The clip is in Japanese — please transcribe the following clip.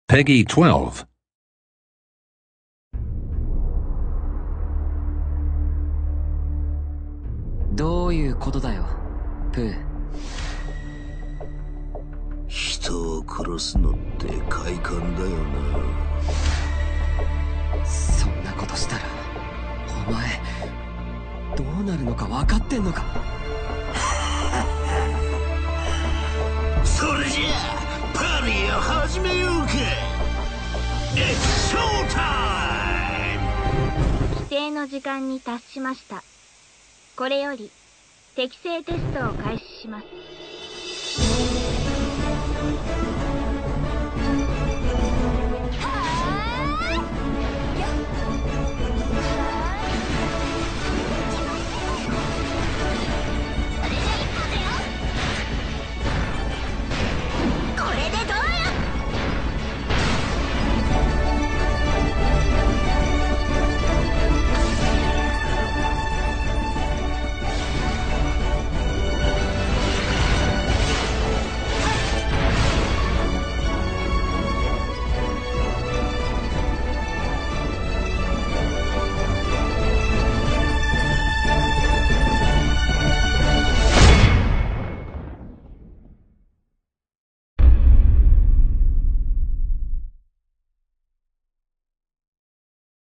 Peggy 12. どういうことだよ、プー。 人を殺すのって快感だよな。 そんなことしたら、お前、どうなるのか分かってんのか。 それじゃあ、パーティーを始めようか。It's show time! 規定の時間に達しました。これより適正テストを開始します。